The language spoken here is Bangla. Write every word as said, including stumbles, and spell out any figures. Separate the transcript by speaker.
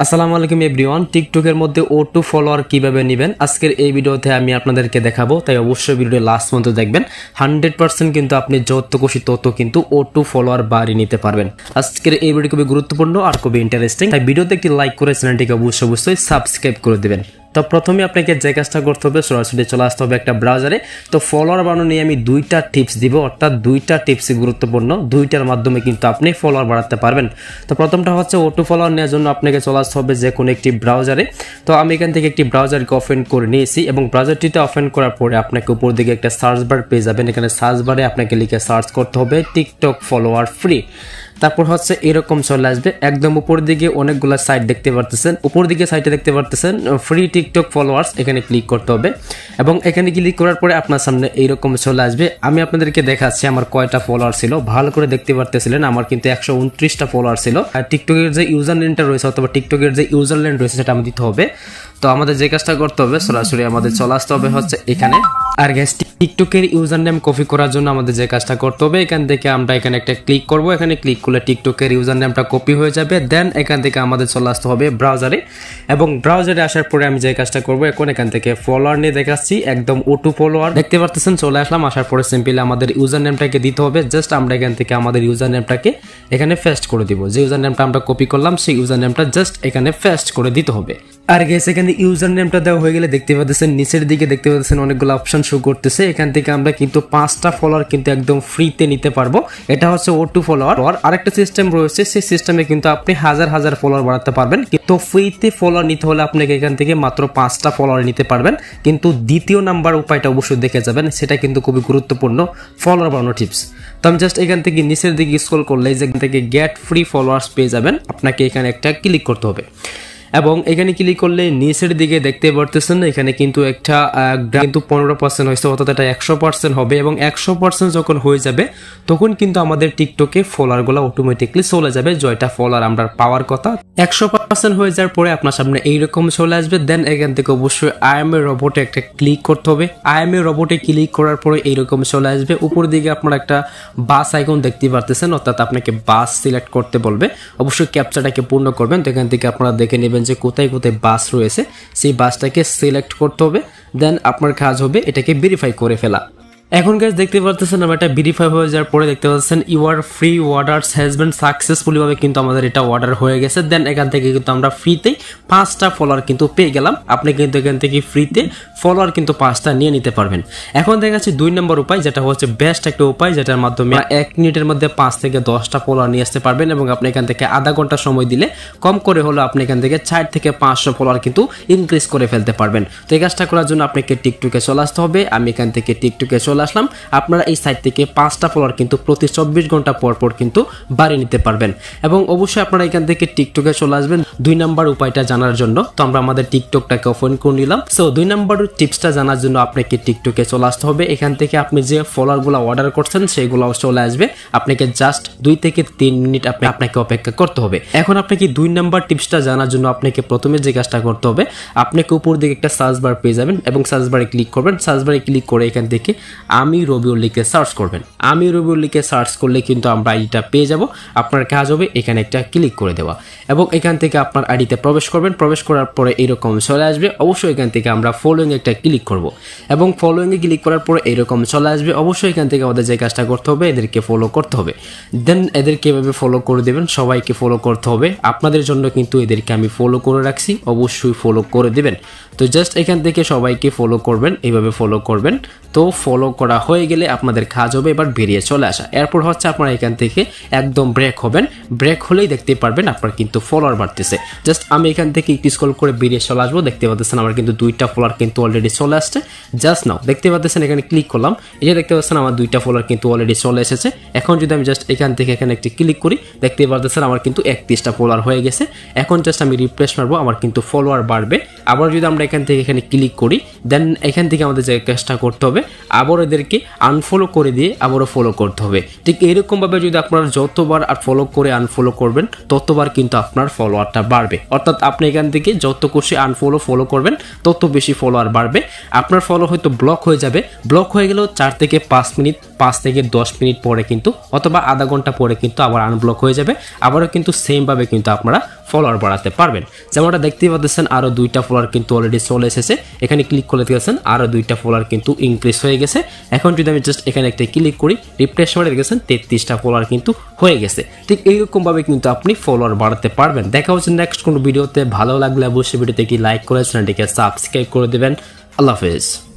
Speaker 1: আসসালামু আলাইকুম এভরিওয়ান, টিকটকের মধ্যে ও টু ফলোয়ার কিভাবে নেবেন আজকের এই ভিডিওতে আমি আপনাদেরকে দেখাবো, তাই অবশ্যই ভিডিওটি লাস্ট পর্যন্ত দেখবেন। হান্ড্রেড পার্সেন্ট কিন্তু আপনি যত খুশি তত কিন্তু ও টু ফলোয়ার বাড়িয়ে নিতে পারবেন। আজকের এই ভিডিও খুবই গুরুত্বপূর্ণ আর খুবই ইন্টারেস্টিং, তাই ভিডিওতে একটি লাইক করে চ্যানেলটিকে অবশ্যই অবশ্যই সাবস্ক্রাইব করে দেবেন। তো প্রথমে আপনাকে যে কাজটা করতে হবে, সরাসরি চলে আসতে হবে একটা ব্রাউজারে। তো ফলোয়ার বানানো নিয়ে আমি দুইটা টিপস দিব, অর্থাৎ দুইটা টিপসই গুরুত্বপূর্ণ, দুইটার মাধ্যমে কিন্তু আপনি ফলোয়ার বাড়াতে পারবেন। তো প্রথমটা হচ্ছে ও টু ফলোয়ার নেওয়ার জন্য আপনাকে চলে আসতে হবে যে কোনো একটি ব্রাউজারে। তো আমি এখান থেকে একটি ব্রাউজারকে ওপেন করে নিয়েছি এবং ব্রাউজারটিতে ওপেন করার পরে আপনাকে উপর দিকে একটা সার্চ বার পেয়ে যাবেন। এখানে সার্চ বারে আপনাকে লিখে সার্চ করতে হবে টিকটক ফলোয়ার ফ্রি। তারপর হচ্ছে এরকম চলে আসবে, একদম উপর দিকে অনেকগুলো সাইট দেখতে পারতেছেন, উপর দিকে সাইটে দেখতে পারতেছেন ফ্রি টিকটক ফলোয়ার্স, এখানে ক্লিক করতে হবে এবং এখানে ক্লিক করার পরে আপনার সামনে এইরকম চলে আসবে। আমি আপনাদেরকে দেখাচ্ছি আমার কয়টা ফলোয়ার ছিল, ভালো করে দেখতে পারতেছিলেন আমার কিন্তু একশো উনত্রিশটা ফলোয়ার ছিল। আর টিকটকের যে ইউজার নেমটা রয়েছে অথবা টিকটকের যে ইউজার নেম রয়েছে সেটা আমি দিতে হবে। তো আমাদের যে কাজটা করতে হবে, সরাসরি আমাদের চলে আসতে হবে হচ্ছে এখানে। আর গ্যাস টিকটকের ইউজার নেম কপি করার জন্য আমাদের যে কাজটা করতে হবে, এখান থেকে আমরা এখানে একটা ক্লিক করব, এখানে ক্লিক করলে টিকটকের ইউজার নেমটা কপি হয়ে যাবে। দেন এখান থেকে আমাদের চলে আসতে হবে ব্রাউজারে এবং ব্রাউজারে আসার পরে আমি যে কাজটা করব, এখন এখান থেকে ফলোয়ার নিয়ে দেখাচ্ছি, একদম ও টু ফলোয়ার দেখতে পারতেছেন চলে আসলাম। আসার পরে সিম্পলি আমাদের ইউজার নেমটাকে দিতে হবে। জাস্ট আমরা এখান থেকে আমাদের ইউজার নেমটাকে এখানে পেস্ট করে দিব, যে ইউজার নেমটা আমরা কপি করলাম সেই ইউজার নেমটা জাস্ট এখানে পেস্ট করে দিতে হবে। আর গেস এখানে ইউজার নেমটা দেওয়া হয়ে গেলে দেখতে পাচ্ছেন নিচের দিকে দেখতে পাচ্ছেন অনেকগুলো অপশন শো করতেছে। এখান থেকে আমরা কিন্তু পাঁচটা ফলোয়ার কিন্তু একদম ফ্রিতে নিতে পারবো। এটা হচ্ছে ও টু ফলোয়ার। আরেকটা সিস্টেম রয়েছে, সেই সিস্টেমে কিন্তু আপনি হাজার হাজার ফলোয়ার বাড়াতে পারবেন, কিন্তু ফ্রিতে ফলোয়ার নিতে হলে আপনাকে এখান থেকে মাত্র পাঁচটা ফলোয়ার নিতে পারবেন। কিন্তু দ্বিতীয় নাম্বার উপায়টা অবশ্যই দেখে যাবেন, সেটা কিন্তু খুবই গুরুত্বপূর্ণ ফলোয়ার বাড়ানোর টিপস। তো আমি জাস্ট এখান থেকে নিচের দিকে স্ক্রল করলে যেখান থেকে গেট ফ্রি ফলোয়ার্স পেয়ে যাবেন, আপনাকে এখানে একটা ক্লিক করতে হবে এবং এখানে ক্লিক করলে নিচের দিকে দেখতে পারতেছেন এখানে কিন্তু একটা কিন্তু পনেরো পার্সেন্ট হয়েছে, অর্থাৎ এটা একশো পার্সেন্ট হবে এবং একশো পার্সেন্ট যখন হয়ে যাবে তখন কিন্তু আমাদের টিকটকে ফলোয়ারগুলো অটোমেটিকলি চলে যাবে, জয়টা ফলোয়ার আমরা পাওয়ার কথা। একশো পার্সেন্ট হয়ে যাওয়ার পরে আপনার সামনে এইরকম চলে আসবে। দেন এখান থেকে অবশ্যই আই এম এ রোবটে একটা ক্লিক করতে হবে। আই এম এ রোবটে ক্লিক করার পরে এইরকম চলে আসবে, উপর দিকে আপনারা একটা বাস আইকন দেখতে পারতেছেন, অর্থাৎ আপনাকে বাস সিলেক্ট করতে বলবে। অবশ্যই ক্যাপচাটাকে পূর্ণ করবেন। তো এখান থেকে আপনারা দেখে নেবেন যে কোথায় কোথায় বাস রয়েছে, সেই বাসটাকে সিলেক্ট করতে হবে। দেন আপনার কাজ হবে এটাকে ভেরিফাই করে ফেলা। এখন গাইস দেখতে পাচ্ছেন আমরা এটা ভেরিফাই হয়ে যাওয়ার পরে দেখতে পাচ্ছেন your free orders has been successfully ভাবে কিন্তু আমাদের এটা অর্ডার হয়ে গেছে। দেন এখান থেকে কিন্তু আমরা ফ্রিতে পাঁচটা ফলোয়ার কিন্তু পেয়ে গেলাম। আপনি কিন্তু এখান থেকে ফ্রিতে ফলোয়ার কিন্তু পাঁচটা নিয়ে নিতে পারবেন। এখন দেখাচ্ছি দুই নম্বর উপায়, যেটা হচ্ছে বেস্ট একটা উপায়, যেটার মাধ্যমে এক মিনিটের মধ্যে পাঁচ থেকে দশটা ফলোয়ার নিয়ে আসতে পারবেন এবং আপনি এখান থেকে আধা ঘন্টা সময় দিলে কম করে হলো আপনি এখান থেকে চার থেকে পাঁচশো ফলোয়ার কিন্তু ইনক্রিজ করে ফেলতে পারবেন। তো এই কাজটা করার জন্য আপনাকে টিকটকে চলে আসতে হবে। আমি এখান থেকে টিকটকে চলে আসলাম। আপনারা এই সাইট থেকে পাঁচটা ফলোয়ার কিন্তু প্রতি চব্বিশ ঘন্টা পর পর কিন্তু বাড়িয়ে নিতে পারবেন এবং অবশ্যই আপনারা এখান থেকে টিকটকে চলে আসবেন দুই নাম্বার উপায়টা জানার জন্য। তো আমরা আমাদের টিকটকটাকে ওপেন করে নিলাম। সো দুই নাম্বার টিপসটা জানার জন্য আপনাকে টিকটকে চলে আসতে হবে। এখান থেকে আপনি যে ফলোয়ারগুলো অর্ডার করছেন সেগুলো চলে আসবে, আপনাকে জাস্ট দুই থেকে তিন মিনিট আপনি আপনাকে অপেক্ষা করতে হবে। এখন আপনাকে দুই নাম্বার টিপসটা জানার জন্য আপনাকে প্রথমে যে কাজটা করতে হবে, আপনাকে উপর দিকে একটা সার্চ বার পেয়ে যাবেন এবং সার্চ বারে ক্লিক করবেন। সার্চ বারে ক্লিক করে এখান থেকে আমি রবিউল্লাকে সার্চ করবেন। আমি রবিউল্লাকে সার্চ করলে কিন্তু আমরা আইডিটা পেয়ে যাব। আপনার কাজ হবে এখানে একটা ক্লিক করে দেওয়া এবং এখান থেকে আপনার আইডিতে প্রবেশ করবেন। প্রবেশ করার পরে এরকম চলে আসবে। অবশ্যই এখান থেকে আমরা ফলোইং একটা ক্লিক করব এবং ফলোইং এ ক্লিক করার পরে এরকম চলে আসবে। অবশ্যই এখান থেকে আমাদের যে কাজটা করতে হবে, এদেরকে ফলো করতে হবে। দেন এদেরকে এভাবে ফলো করে দেবেন, সবাইকে ফলো করতে হবে। আপনাদের জন্য কিন্তু এদেরকে আমি ফলো করে রাখছি, অবশ্যই ফলো করে দেবেন। তো জাস্ট এখান থেকে সবাইকে ফলো করবেন, এইভাবে ফলো করবেন। তো ফলো করা হয়ে গেলে আপনাদের কাজ হবে এবার বেরিয়ে চলে আসা। এরপর হচ্ছে আপনারা এখান থেকে একদম ব্রেক হবেন। ব্রেক হলেই দেখতে পারবেন আপনার কিন্তু ফলোয়ার বাড়তেছে। জাস্ট আমি এখান থেকে একটু স্ক্রল করে বেরিয়ে চলে আসবো। দেখতে পাচ্ছেন আমার কিন্তু দুইটা ফলোয়ার কিন্তু অলরেডি চলে আসছে। জাস্ট নাও দেখতে পাচ্ছেন এখানে ক্লিক করলাম, এই যে দেখতে পাচ্ছেন আমার দুইটা ফলোয়ার কিন্তু অলরেডি চলে এসেছে। এখন যদি আমি জাস্ট এখান থেকে এখানে একটি ক্লিক করি, দেখতে পাচ্ছেন আমার কিন্তু একত্রিশটা ফলোয়ার হয়ে গেছে। এখন জাস্ট আমি রিফ্রেশ মারবো, আমার কিন্তু ফলোয়ার বাড়বে। আবার যদি আমরা এখান থেকে এখানে ক্লিক করি দেন এখান থেকে আমাদের যে কাজটা করতে হবে আবার এদেরকে আনফলো করে দিয়ে আবারও ফলো করতে হবে। ঠিক এরকমভাবে যদি আপনারা যতবার আর ফলো করে আনফলো করবেন ততবার কিন্তু আপনার ফলোয়ারটা বাড়বে। অর্থাৎ আপনি এখান থেকে যত খুশি আনফলো ফলো করবেন তত বেশি ফলোয়ার বাড়বে। আপনার ফলো হয়তো ব্লক হয়ে যাবে, ব্লক হয়ে গেলেও চার থেকে পাঁচ মিনিট পাঁচ থেকে দশ মিনিট পরে কিন্তু অথবা আধা ঘন্টা পরে কিন্তু আবার আনব্লক হয়ে যাবে, আবারও কিন্তু সেমভাবে কিন্তু আপনারা ফলোয়ার বাড়াতে পারবেন। যেমনটা দেখতেই পাচ্ছেন আরও দুইটা ফলোয়ার কিন্তু অলরেডি চলে এসেছে, এখানে ক্লিক করে দেখেছেন আরও দুইটা ফলোয়ার কিন্তু ইনক্রিজ হয়ে গেছে। এখন যদি আমি জাস্ট এখানে একটা ক্লিক করি রিফ্রেশ করে দেখেছেন তেত্রিশটা ফলোয়ার কিন্তু হয়ে গেছে। ঠিক এইরকমভাবে কিন্তু আপনি ফলোয়ার বাড়াতে পারবেন। দেখা হচ্ছে নেক্সট কোনো ভিডিওতে। ভালো লাগলে অবশ্যই ভিডিওতে কি লাইক করে চ্যানেলটিকে সাবস্ক্রাইব করে দেবেন। আল্লাহ হাফেজ।